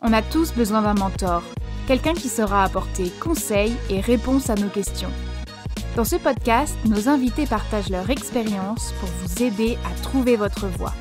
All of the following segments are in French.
On a tous besoin d'un mentor, quelqu'un qui saura apporter conseils et réponses à nos questions. Dans ce podcast, nos invités partagent leur expérience pour vous aider à trouver votre voie.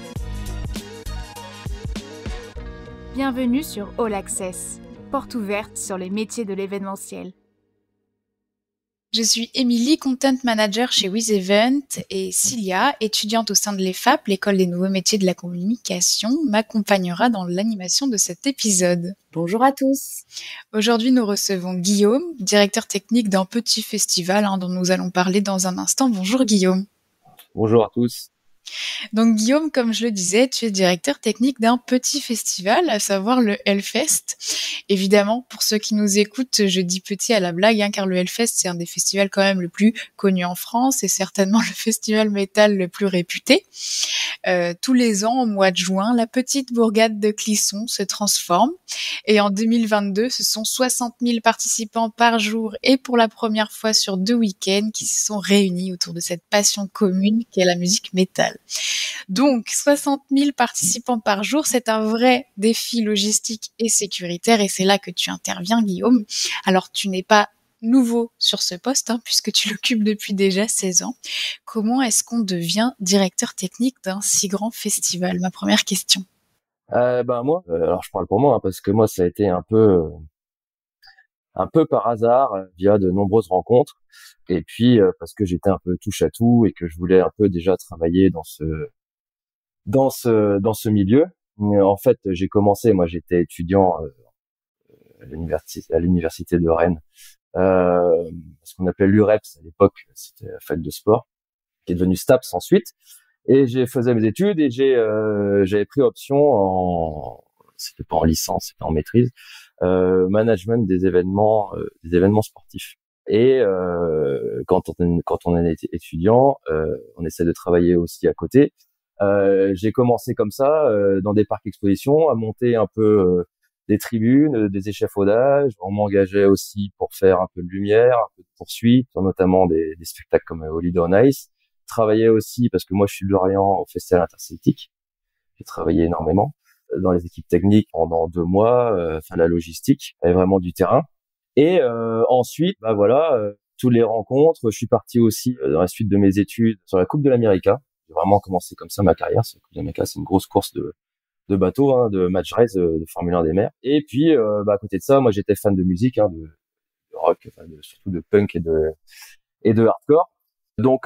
Bienvenue sur All Access, porte ouverte sur les métiers de l'événementiel. Je suis Émilie, Content Manager chez WizEvent, et Cilia, étudiante au sein de l'EFAP, l'École des nouveaux métiers de la communication, m'accompagnera dans l'animation de cet épisode. Bonjour à tous. Aujourd'hui, nous recevons Guillaume, directeur technique d'un petit festival dont nous allons parler dans un instant. Bonjour Guillaume. Bonjour à tous. Donc Guillaume, comme je le disais, tu es directeur technique d'un petit festival, à savoir le Hellfest. Évidemment, pour ceux qui nous écoutent, je dis petit à la blague, car le Hellfest, c'est un des festivals quand même le plus connu en France et certainement le festival métal le plus réputé. Tous les ans, au mois de juin, la petite bourgade de Clisson se transforme. Et en 2022, ce sont 60 000 participants par jour et pour la première fois sur 2 week-ends qui se sont réunis autour de cette passion commune qu'est la musique métal. Donc, 60 000 participants par jour, c'est un vrai défi logistique et sécuritaire et c'est là que tu interviens, Guillaume. Alors, tu n'es pas nouveau sur ce poste, puisque tu l'occupes depuis déjà 16 ans. Comment est-ce qu'on devient directeur technique d'un si grand festival? Ma première question. Moi, alors je parle pour moi, parce que moi, ça a été un peu par hasard, via de nombreuses rencontres. Et puis, parce que j'étais un peu touche à tout et que je voulais un peu déjà travailler dans ce milieu. Mais en fait, j'ai commencé, moi, j'étais étudiant à l'université de Rennes, ce qu'on appelait l'UREPS à l'époque, c'était la fac de sport, qui est devenue STAPS ensuite. Et j'ai faisais mes études et j'avais pris option c'était pas en licence, c'était en maîtrise, management des événements sportifs. Et quand on est étudiant, on essaie de travailler aussi à côté. J'ai commencé comme ça dans des parcs expositions à monter un peu des tribunes, des échafaudages. On m'engageait aussi pour faire un peu de lumière, un peu de poursuite, notamment des spectacles comme Holiday on Ice. Travaillais aussi, parce que moi je suis de Lorient, au Festival Interceltique. J'ai travaillé énormément dans les équipes techniques pendant 2 mois, la logistique, il y avait vraiment du terrain. Et ensuite, toutes les rencontres. Je suis parti aussi dans la suite de mes études sur la Coupe de l'América. J'ai vraiment commencé comme ça ma carrière. La Coupe de l'América, c'est une grosse course de bateaux, de match race, de Formule 1 des mers. Et puis, à côté de ça, moi j'étais fan de musique, de rock, surtout de punk et de hardcore. Donc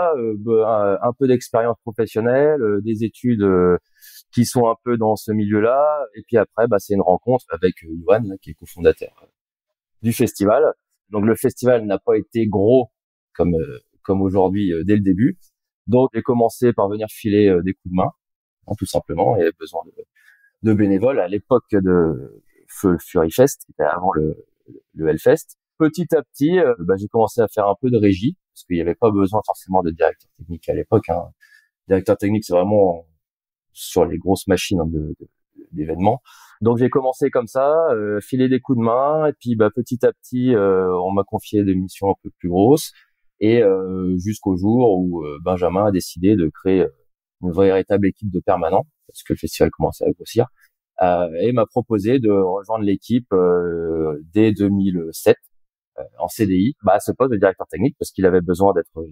un peu d'expérience professionnelle, des études qui sont un peu dans ce milieu-là, et puis après c'est une rencontre avec Yohan, qui est cofondateur du festival. Donc le festival n'a pas été gros comme aujourd'hui dès le début. Donc j'ai commencé par venir filer des coups de main, tout simplement. Il y avait besoin de bénévoles à l'époque de Fury Fest, qui était avant le Hellfest. Petit à petit, j'ai commencé à faire un peu de régie, parce qu'il n'y avait pas besoin forcément de directeur technique à l'époque. Directeur technique, c'est vraiment sur les grosses machines d'événements. Donc j'ai commencé comme ça, filer des coups de main, et puis petit à petit, on m'a confié des missions un peu plus grosses, et jusqu'au jour où Benjamin a décidé de créer une véritable équipe de permanents, parce que le festival commençait à grossir, et m'a proposé de rejoindre l'équipe dès 2007. En CDI, à ce poste de directeur technique, parce qu'il avait besoin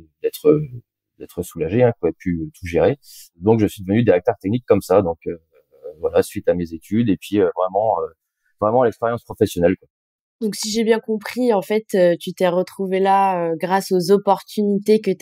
d'être soulagé, qu'il pouvait plus tout gérer. Donc je suis devenu directeur technique comme ça, donc suite à mes études, et puis vraiment l'expérience professionnelle, quoi. Donc si j'ai bien compris, en fait, tu t'es retrouvé là grâce aux opportunités que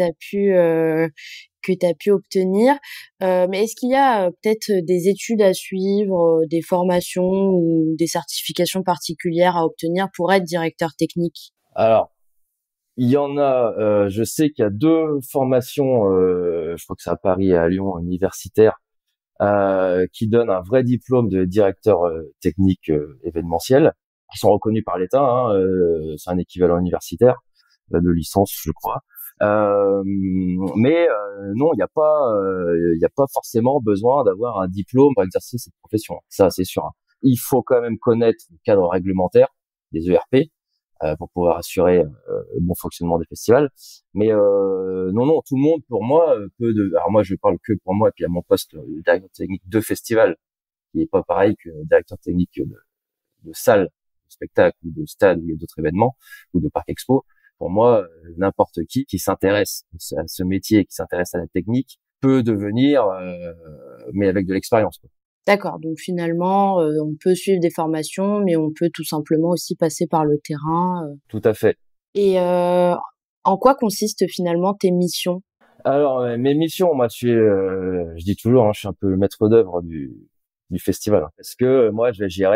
t'as pu obtenir. Mais est-ce qu'il y a peut-être des études à suivre, des formations ou des certifications particulières à obtenir pour être directeur technique? Alors, il y en a, je sais qu'il y a 2 formations, je crois que c'est à Paris et à Lyon, universitaires, qui donnent un vrai diplôme de directeur technique événementiel, qui sont reconnus par l'État. C'est un équivalent universitaire de licence, je crois. Mais non, il n'y a pas forcément besoin d'avoir un diplôme pour exercer cette profession. Ça, c'est sûr. Il faut quand même connaître le cadre réglementaire des ERP pour pouvoir assurer le bon fonctionnement des festivals. Mais non, tout le monde, pour moi, alors moi, je parle que pour moi, et puis à mon poste de directeur technique de festival, qui est pas pareil que directeur technique de salles de spectacle ou de stades où il y a d'autres événements ou de parcs expo. Pour moi, n'importe qui s'intéresse à ce métier, qui s'intéresse à la technique, peut devenir, mais avec de l'expérience, quoi. D'accord, donc finalement, on peut suivre des formations, mais on peut tout simplement aussi passer par le terrain. Tout à fait. Et en quoi consistent finalement tes missions? Alors, mes missions, moi, je dis toujours, hein, je suis un peu le maître d'œuvre du festival, hein, parce que moi,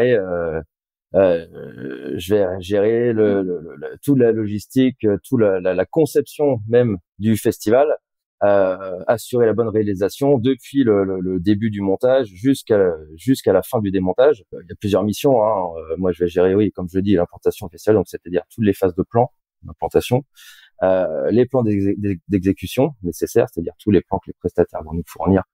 je vais gérer toute la logistique, toute la conception même du festival, assurer la bonne réalisation depuis le début du montage jusqu'à la fin du démontage. Il y a plusieurs missions, hein. Moi, je vais gérer, oui, comme je le dis, l'implantation du festival, donc c'est-à-dire toutes les phases de plan d'implantation, les plans d'exécution nécessaires, c'est-à-dire tous les plans que les prestataires vont nous fournir,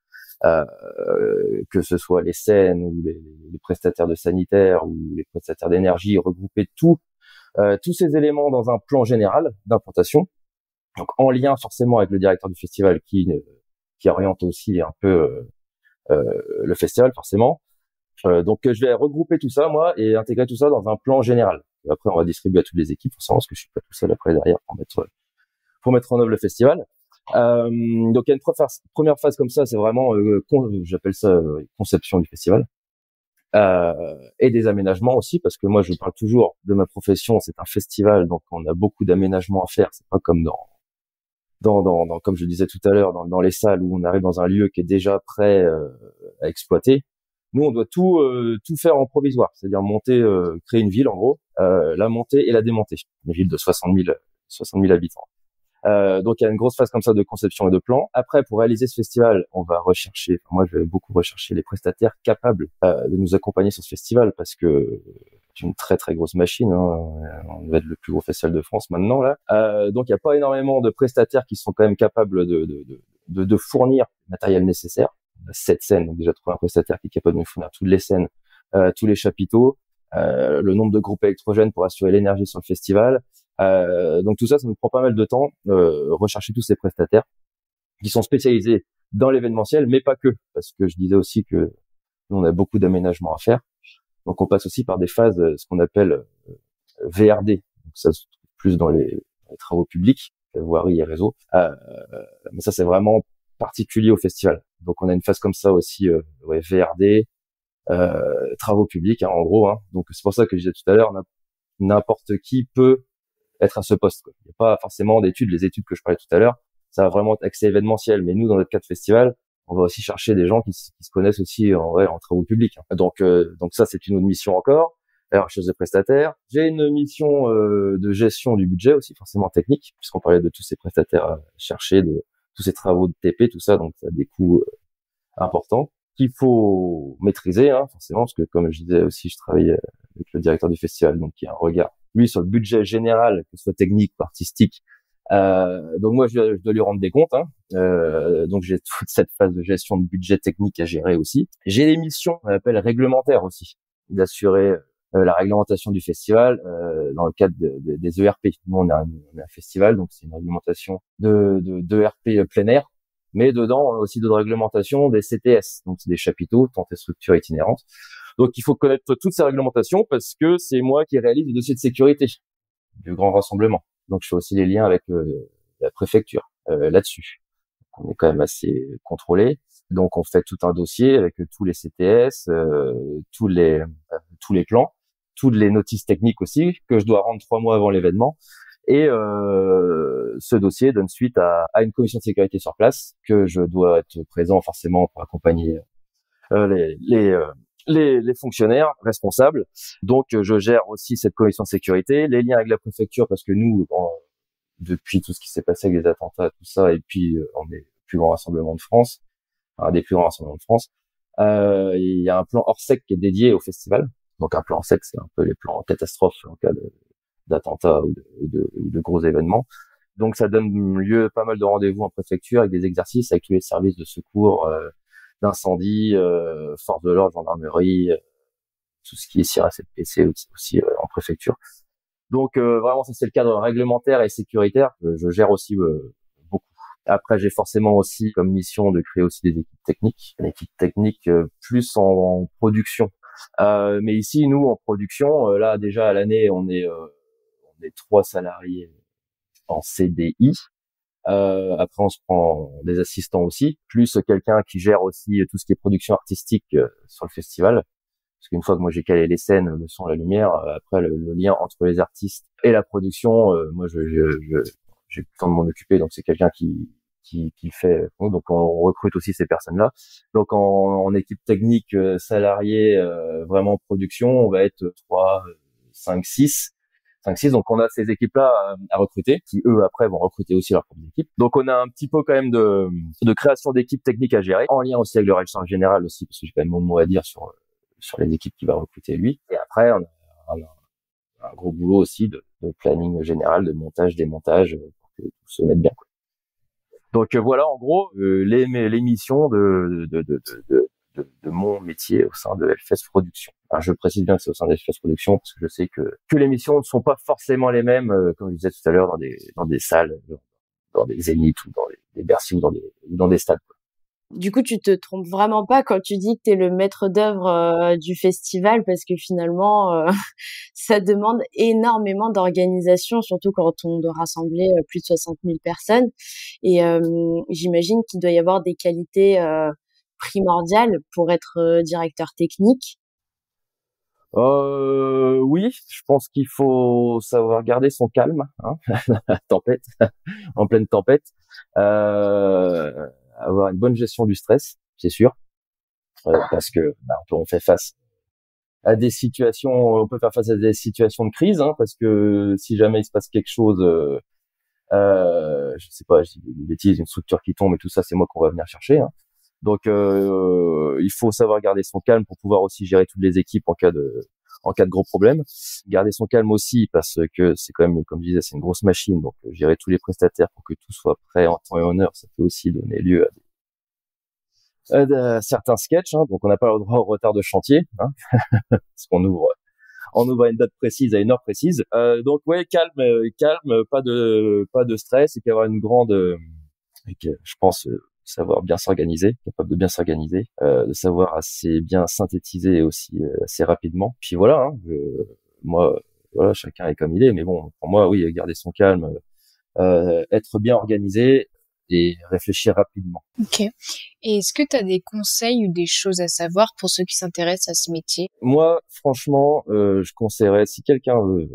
que ce soit les scènes ou les prestataires de sanitaire ou les prestataires d'énergie, regrouper tous ces éléments dans un plan général d'implantation, donc en lien forcément avec le directeur du festival qui oriente aussi un peu le festival forcément. Donc je vais regrouper tout ça moi et intégrer tout ça dans un plan général. Et après on va distribuer à toutes les équipes forcément parce que je suis pas tout seul après derrière pour mettre en œuvre le festival. Donc il y a une première phase comme ça, c'est vraiment j'appelle ça conception du festival, et des aménagements aussi, parce que moi je parle toujours de ma profession, c'est un festival, donc on a beaucoup d'aménagements à faire. C'est pas comme comme je le disais tout à l'heure, dans les salles où on arrive dans un lieu qui est déjà prêt à exploiter. Nous on doit tout faire en provisoire, c'est-à-dire créer une ville en gros, la monter et la démonter, une ville de 60 000 habitants. Donc il y a une grosse phase comme ça de conception et de plan. Après, pour réaliser ce festival, moi je vais beaucoup rechercher les prestataires capables de nous accompagner sur ce festival, parce que c'est une très très grosse machine, hein. On va être le plus gros festival de France maintenant là. Donc il n'y a pas énormément de prestataires qui sont quand même capables de fournir le matériel nécessaire. On a 7 scènes, donc déjà trouver un prestataire qui est capable de nous fournir toutes les scènes, tous les chapiteaux, le nombre de groupes électrogènes pour assurer l'énergie sur le festival. Donc tout ça nous prend pas mal de temps, rechercher tous ces prestataires qui sont spécialisés dans l'événementiel, mais pas que, parce que je disais aussi que nous, on a beaucoup d'aménagements à faire. Donc on passe aussi par des phases, ce qu'on appelle VRD. Donc ça se trouve plus dans les travaux publics, voirie et réseau. Mais ça c'est vraiment particulier au festival. Donc on a une phase comme ça aussi, VRD, travaux publics, hein, en gros. Hein. Donc c'est pour ça que je disais tout à l'heure, n'importe qui peut être à ce poste, quoi. Il n'y a pas forcément d'études. Les études que je parlais tout à l'heure, ça va vraiment être accès événementiel. Mais nous, dans notre cas de festival, on va aussi chercher des gens qui se connaissent aussi en travaux publics, hein. Donc ça, c'est une autre mission encore. Alors, chez les prestataires, j'ai une mission de gestion du budget aussi, forcément technique, puisqu'on parlait de tous ces prestataires à chercher, de tous ces travaux de TP, tout ça. Donc, ça a des coûts importants qu'il faut maîtriser, hein, forcément, parce que comme je disais aussi, je travaille avec le directeur du festival, donc il y a un regard lui sur le budget général, que ce soit technique ou artistique. Donc moi je dois lui rendre des comptes, hein. Donc j'ai toute cette phase de gestion de budget technique à gérer aussi. J'ai des missions qu'on appelle réglementaires aussi, d'assurer la réglementation du festival dans le cadre des ERP. Nous on a un festival, donc c'est une réglementation d'ERP plein air, mais dedans on a aussi de réglementation des CTS, donc c'est des chapiteaux, tentes et structures itinérantes. Donc il faut connaître toutes ces réglementations, parce que c'est moi qui réalise les dossiers de sécurité du grand rassemblement. Donc je fais aussi les liens avec la préfecture là-dessus. On est quand même assez contrôlé. Donc on fait tout un dossier avec tous les CTS, tous les plans, toutes les notices techniques aussi que je dois rendre 3 mois avant l'événement. Et ce dossier donne suite à une commission de sécurité sur place, que je dois être présent forcément pour accompagner les fonctionnaires responsables. Donc je gère aussi cette commission de sécurité, les liens avec la préfecture, parce que nous, depuis tout ce qui s'est passé avec les attentats, tout ça, et puis on est le plus grand rassemblement de France, un des plus grands rassemblements de France, il y a un plan Orsec qui est dédié au festival. Donc un plan Orsec, c'est un peu les plans catastrophes en cas d'attentats ou de gros événements. Donc ça donne lieu à pas mal de rendez-vous en préfecture avec des exercices avec tous les services de secours, d'incendie, force de l'ordre, gendarmerie, tout ce qui est CRSPC aussi en préfecture. Donc vraiment ça c'est le cadre réglementaire et sécuritaire que je gère aussi beaucoup. Après j'ai forcément aussi comme mission de créer aussi des équipes techniques, plus en production. Mais ici, nous, en production, là, déjà à l'année, on est 3 salariés en CDI. Après, on se prend des assistants aussi, plus quelqu'un qui gère aussi tout ce qui est production artistique sur le festival. Parce qu'une fois que moi j'ai calé les scènes, le son, la lumière, après le lien entre les artistes et la production, moi j'ai plus le temps de m'en occuper, donc c'est quelqu'un qui le fait. Donc on recrute aussi ces personnes-là. Donc en équipe technique, salariée, vraiment production, on va être 3, 5, 6. 5-6, donc on a ces équipes-là à recruter, qui eux après vont recruter aussi leurs propres équipes. Donc on a un petit peu quand même de création d'équipes techniques à gérer, en lien aussi avec le régisseur général aussi, parce que j'ai quand même mon mot à dire sur les équipes qu'il va recruter lui. Et après on a un gros boulot aussi de planning général, de montage, démontage, pour que tout se mette bien, quoi. Donc voilà en gros les missions de mon métier au sein de Hellfest Production. Alors, je précise bien que c'est au sein de Hellfest Production parce que je sais que les missions ne sont pas forcément les mêmes, comme je disais tout à l'heure, dans des salles, dans des zéniths ou dans des Bercy ou dans des stades, quoi. Du coup, tu te trompes vraiment pas quand tu dis que tu es le maître d'œuvre du festival parce que finalement, ça demande énormément d'organisation, surtout quand on doit rassembler plus de 60 000 personnes. Et j'imagine qu'il doit y avoir des qualités primordiales pour être directeur technique. Oui, je pense qu'il faut savoir garder son calme, hein, tempête, en pleine tempête, avoir une bonne gestion du stress, c'est sûr, parce que on fait face à des situations, on peut faire face à des situations de crise, hein, parce que si jamais il se passe quelque chose, je sais pas, je dis une bêtise, une structure qui tombe et tout ça, c'est moi qu'on va venir chercher, hein. Donc il faut savoir garder son calme pour pouvoir aussi gérer toutes les équipes en cas de gros problèmes. Garder son calme aussi parce que c'est quand même, comme je disais, c'est une grosse machine. Donc gérer tous les prestataires pour que tout soit prêt en temps et en heure, ça peut aussi donner lieu à certains sketchs, hein. Donc on n'a pas le droit au retard de chantier, hein, parce qu'on ouvre à une date précise, à une heure précise. Donc ouais, calme, pas de stress, et puis avoir une grande, je pense, savoir bien s'organiser, capable de bien s'organiser, de savoir assez bien synthétiser aussi assez rapidement. Puis voilà, hein, moi, voilà, chacun est comme il est, mais bon, pour moi, oui, garder son calme, être bien organisé et réfléchir rapidement. Ok. Et est-ce que tu as des conseils ou des choses à savoir pour ceux qui s'intéressent à ce métier? Moi, franchement, je conseillerais, si quelqu'un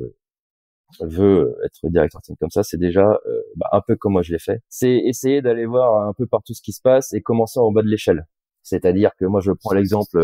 veut être directeur technique comme ça, c'est déjà un peu comme moi je l'ai fait. C'est essayer d'aller voir un peu partout ce qui se passe et commencer en bas de l'échelle. C'est-à-dire que moi je prends l'exemple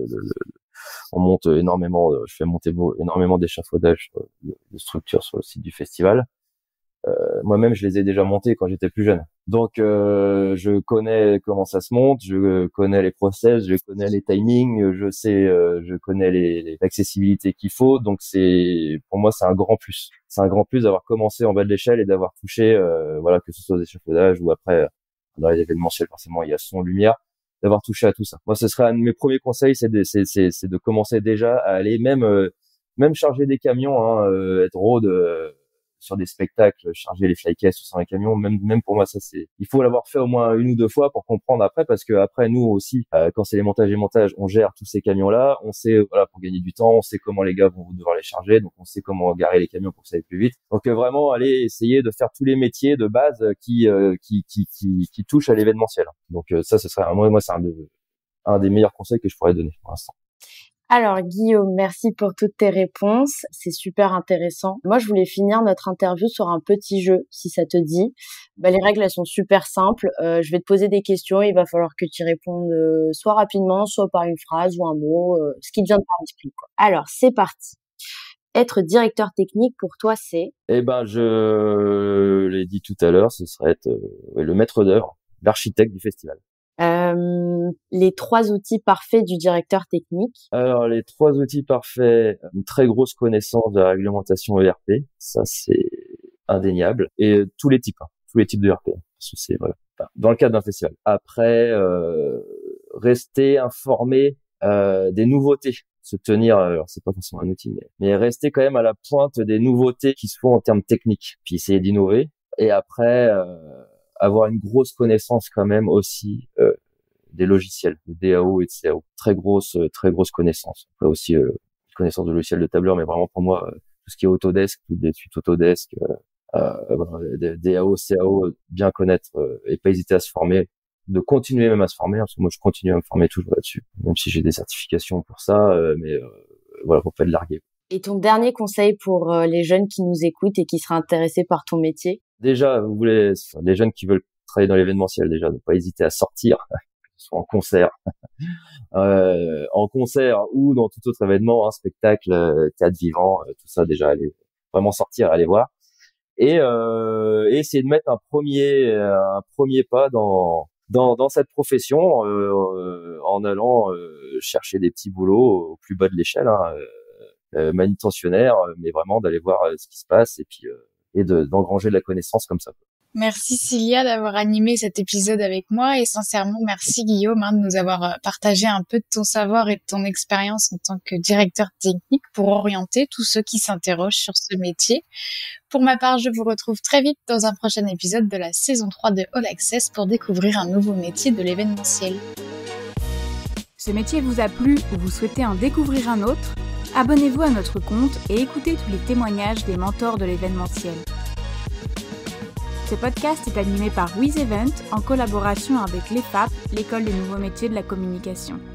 on monte énormément, je fais monter énormément d'échafaudages de structures sur le site du festival. Moi-même, je les ai déjà montés quand j'étais plus jeune. Donc, je connais comment ça se monte, je connais les process, je connais les timings, je connais l'accessibilité qu'il faut. Donc, pour moi, c'est un grand plus. C'est un grand plus d'avoir commencé en bas de l'échelle et d'avoir touché, voilà, que ce soit aux échafaudages ou après, dans les événementiels, forcément, il y a son, lumière, d'avoir touché à tout ça. Moi, ce serait un de mes premiers conseils, c'est de commencer déjà à aller même charger des camions, hein, être road, sur des spectacles, charger les flycases ou sur un camion, même pour moi, ça il faut l'avoir fait au moins une ou deux fois pour comprendre après, parce que après nous aussi, quand c'est les montages, on gère tous ces camions-là, on sait, voilà, pour gagner du temps, on sait comment les gars vont devoir les charger, donc on sait comment garer les camions pour que ça aille plus vite. Donc vraiment aller essayer de faire tous les métiers de base qui touchent à l'événementiel. Donc ça, ce serait moi c'est un des meilleurs conseils que je pourrais donner pour l'instant. Alors Guillaume, merci pour toutes tes réponses, c'est super intéressant. Moi, je voulais finir notre interview sur un petit jeu, si ça te dit. Les règles, elles sont super simples. Je vais te poser des questions et il va falloir que tu répondes soit rapidement, soit par une phrase ou un mot, ce qui te vient de ton esprit, quoi. Alors, c'est parti. Être directeur technique, pour toi, c'est? Je l'ai dit tout à l'heure, ce serait être le maître d'œuvre, l'architecte du festival. Les 3 outils parfaits du directeur technique. Alors, les 3 outils parfaits, une très grosse connaissance de la réglementation ERP, ça c'est indéniable, et tous les types de ERP, parce que c'est vrai, dans le cadre d'un festival. Après, rester informé des nouveautés, se tenir, alors c'est pas forcément un outil, mais rester quand même à la pointe des nouveautés qui se font en termes techniques, puis essayer d'innover. Et après, avoir une grosse connaissance quand même aussi des logiciels, de DAO et de CAO. Très grosse connaissance. Après aussi connaissance de logiciels de tableur, mais vraiment pour moi tout ce qui est Autodesk, toutes les suites Autodesk, DAO, CAO, bien connaître et pas hésiter à se former, de continuer même à se former, parce que moi je continue à me former toujours là-dessus, même si j'ai des certifications pour ça, mais voilà, pour pas être largué. Et ton dernier conseil pour les jeunes qui nous écoutent et qui seraient intéressés par ton métier? Déjà, les jeunes qui veulent travailler dans l'événementiel, déjà, ne pas hésiter à sortir, que ce soit en concert ou dans tout autre événement, spectacle, théâtre vivant, tout ça, déjà, aller vraiment sortir, aller voir. Et essayer de mettre un premier pas dans cette profession, en allant chercher des petits boulots au plus bas de l'échelle, manutentionnaire, mais vraiment d'aller voir ce qui se passe et puis d'engranger de la connaissance comme ça. Merci Cilia d'avoir animé cet épisode avec moi et sincèrement merci Guillaume de nous avoir partagé un peu de ton savoir et de ton expérience en tant que directeur technique pour orienter tous ceux qui s'interrogent sur ce métier. Pour ma part, je vous retrouve très vite dans un prochain épisode de la saison 3 de All Access pour découvrir un nouveau métier de l'événementiel. Ce métier vous a plu ou vous souhaitez en découvrir un autre? Abonnez-vous à notre compte et écoutez tous les témoignages des mentors de l'événementiel. Ce podcast est animé par WizEvent en collaboration avec l'EFAP, l'école des nouveaux métiers de la communication.